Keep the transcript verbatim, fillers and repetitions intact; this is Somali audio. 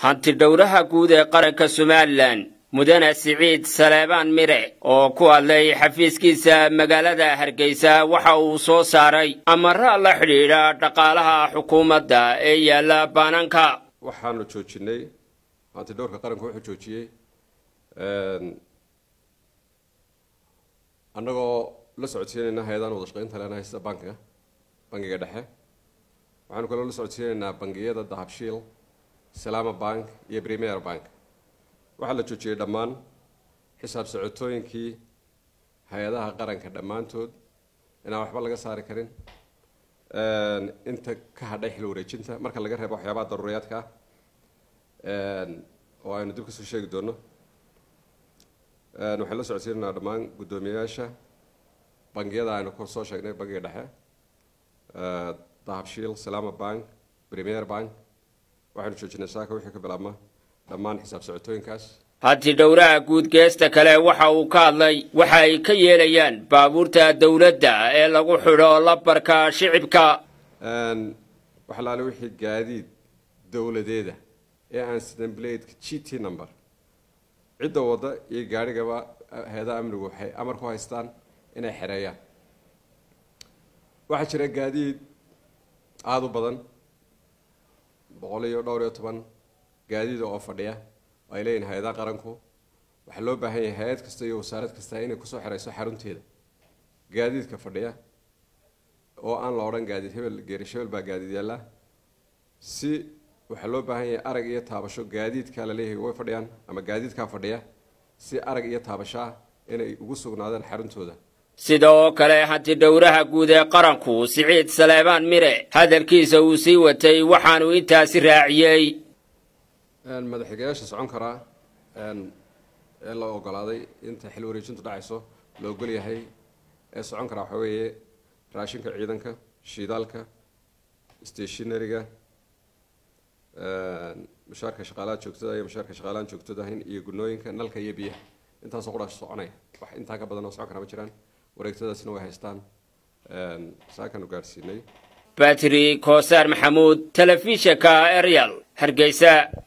hanti dhowraha guud ee qaranka Somaliland mudane Siciid Saleebaan Mire oo ku hadlay xafiiskiisa magaalada Hargeysa waxa uu soo saaray amarro la xiriira dhaqaalaha xukuumadda ee yaala baananka. waxaanu joojinay hanti dhowrka qaranku wuxuu joojiyay een annagoo la socodsiinayna hay'adaha wada shaqaynta leh haysta bankiga bankiga dhexe waxaanu kaloo la socodsiinaynaa bangiyada Dahabshiil Salama Bank iyo Premier Bank waxaa la joojiyay dhammaan xisaab socodtooyinkii hay'adaha qaranka dhammaantood inaan waxba laga saari karin een inta ka hadhay xil wareejinta marka laga reebo waxyaabaha daruuriyaadka ah een oo aynu dib ka soo sheegi doono een waxaan la socodsiinaynaa dhammaan guddoomiyayaasha bangiyada aynu ku soo sheegnay bankiga dhexe ee Dahabshiil Salama Bank Premier Bank waxaanu joojinay saaka wixii ka bilaabma dhammaan xisaab socodtooyinkaas. hanti dhowraha guud geesta kale waxa uu ka hadlay waxa ay ka yeelayaan baabuurta dawladda ee lagu xidho labarka shicibka een waxa la leeyahay wixii gaadiid dawladeeda ee aan sidan blade G T number cidda wada iyo gaarigaba hay'adaha amnigu waxay amar ku haystaan inay xereeyaan. waxa jira gaadiid aad u badan boqol iyo dhowr iyo toban gaadiid oo fadhiya ay leeyihiin hay'adaha qaranku waxa loo baahan yahay hay'ad kasta iyo wasaarad kasta inay ku soo xireyso xarunteeda gaadiidka fadhiya oo aan la oran gaadiid hebel geerisheel baa gaadiid yaala si waxa loo baahan yahay arag iyo taabasho gaadiidka la leeyahay way fadhiyaan ama gaadiidka fadhiya si arag iyo taabasho inay ugu sugnaadaan xaruntooda. sidoo kale hanti dhowraha guud ee qaranku Siciid Saleebaan Mire hadalkiisa uu sii watay waxaanu intaasi raaciyay een madaxweynaha socon kara een ee la ogolaaday inta xil wareejintu dhacayso loo ogol yahay ee socon kara waxa weeye raashinka ciidanka shidaalka stationeryga een mushaarka shaqaalaha joogtada iyo mushaarka shaqaalaha joogtada iyo gunooyinka nalka iyo biyaha intaas oo quraas soconay wax inta ka badan oo socon kara ma jiraan wareegtadaasina way haystaan een saakanu gaarsiinay Batri Koosar Maxamuud telefishinka Ariel Hargeysa.